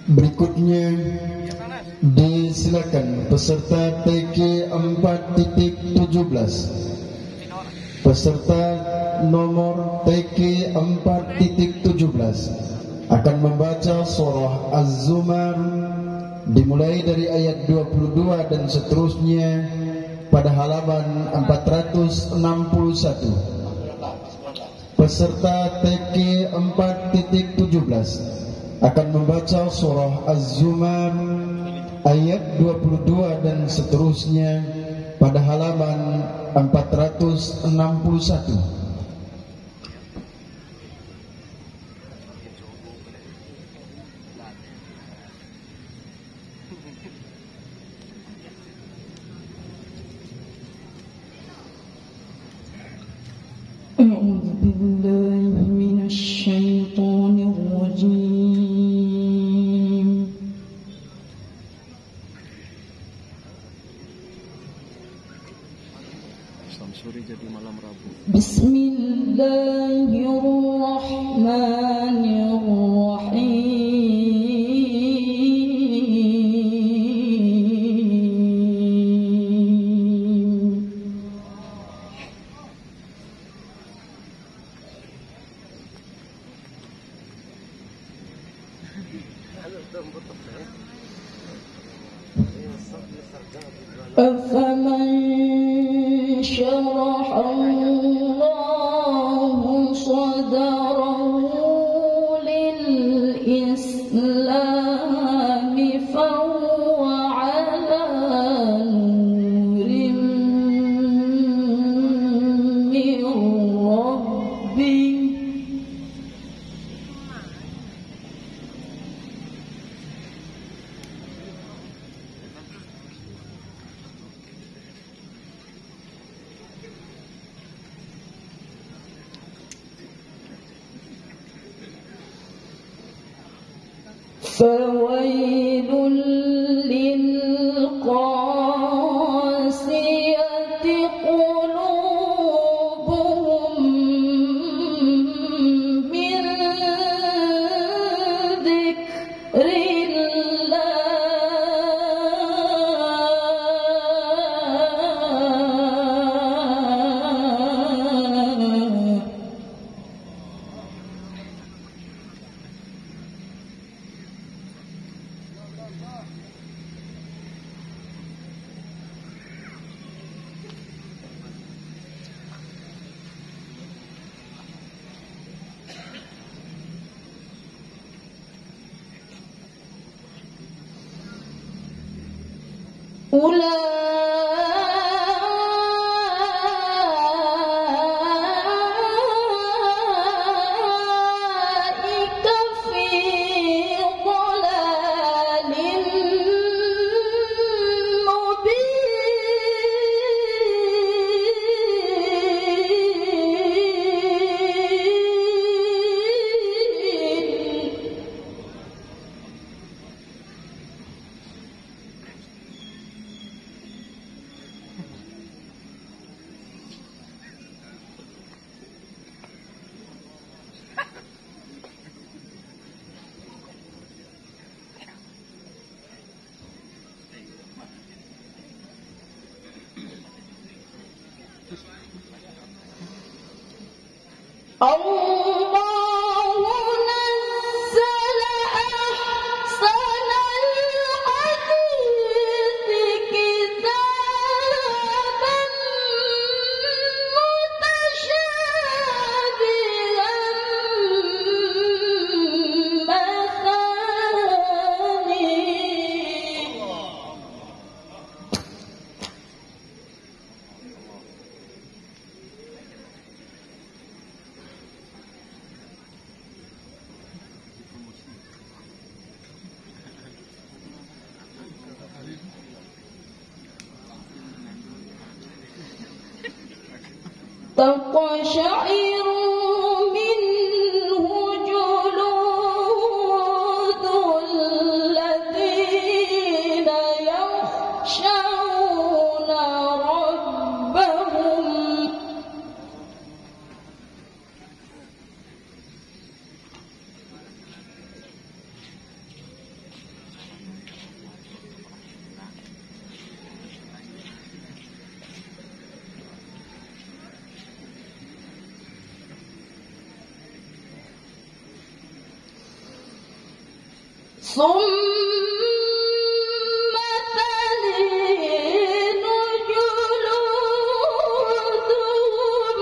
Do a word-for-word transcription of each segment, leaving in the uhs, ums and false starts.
Berikutnya disilakan peserta T K empat titik tujuh belas, peserta nomor T K empat titik tujuh belas akan membaca surah Az-Zumar dimulai dari ayat dua puluh dua dan seterusnya pada halaman empat ratus enam puluh satu. Peserta T K empat titik tujuh belas akan membaca surah Az-Zumar ayat dua puluh dua dan seterusnya pada halaman empat ratus enam puluh satu. أعوذ بالله من الشيطان الرجيم. Samsuri jadi malam Rabu. Bismillahirrahmanirrahim. أفمن شرح الله صدره للإسلام فهو على نور من ربه فويل للقاسية قلوبهم من ذكر الله. أولئك في ضلال مبين. الله نزل أحسن الحديث كتابا متشابها تقشعر منه جلود الذين يخشون ربهم ثم تلين جلودهم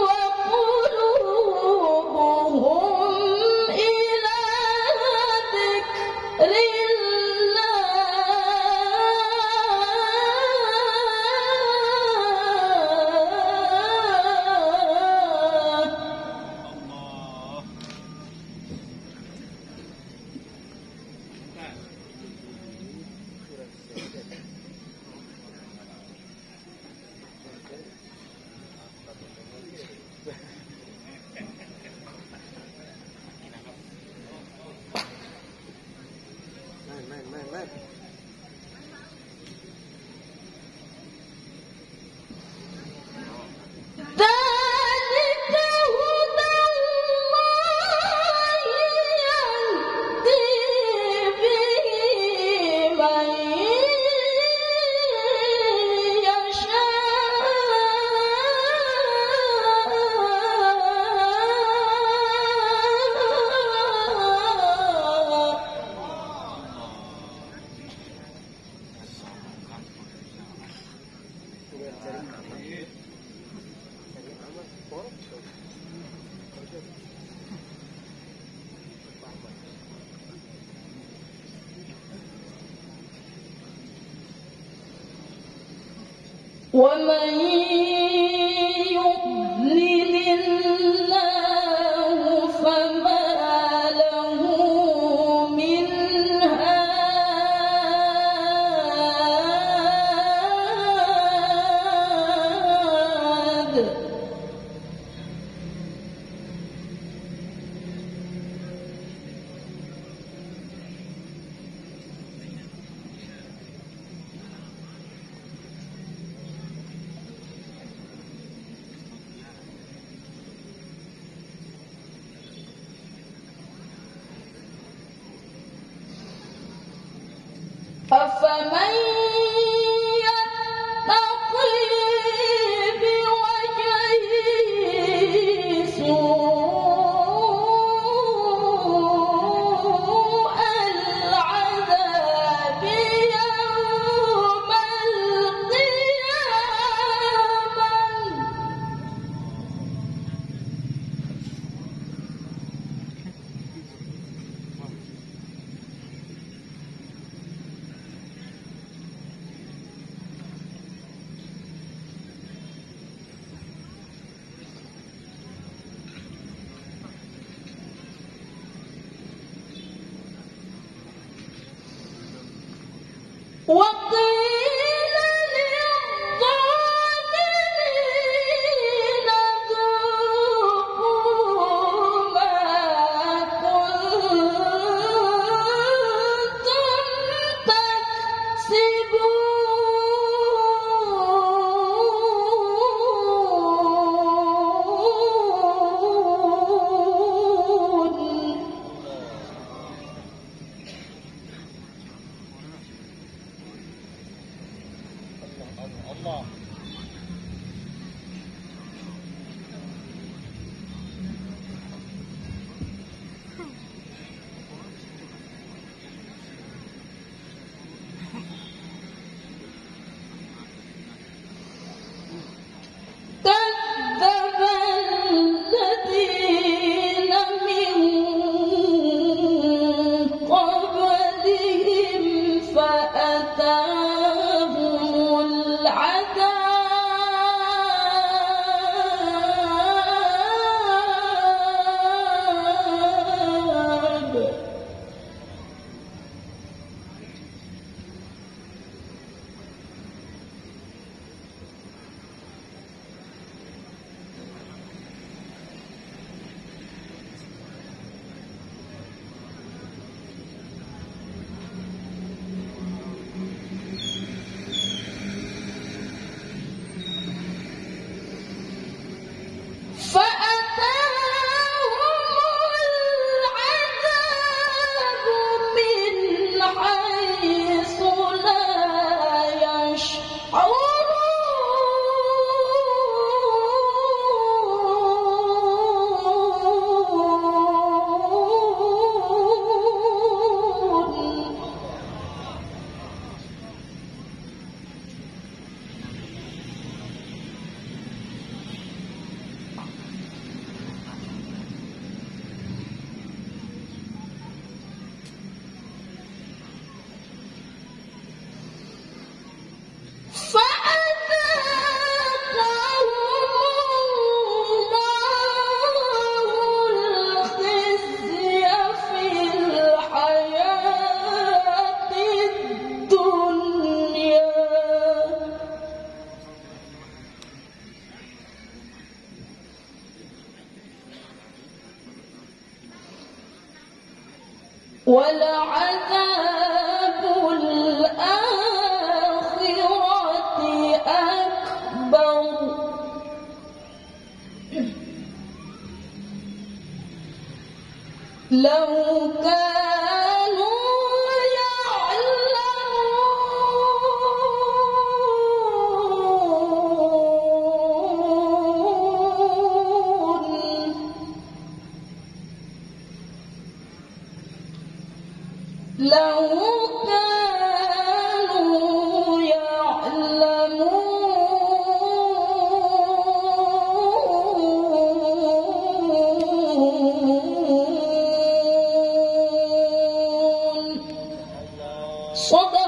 وقلوبهم إلى ذكر ومن يضلل الله فما له من هاد أفمن يتقي بوجهه سوء العذاب يوم وقيل للظالمين ذوقوا ما كنتم تكسبون. كذب الذين من قبلهم فأتاهم العذاب لو كانوا يعلمون لو كانوا يعلمون صدق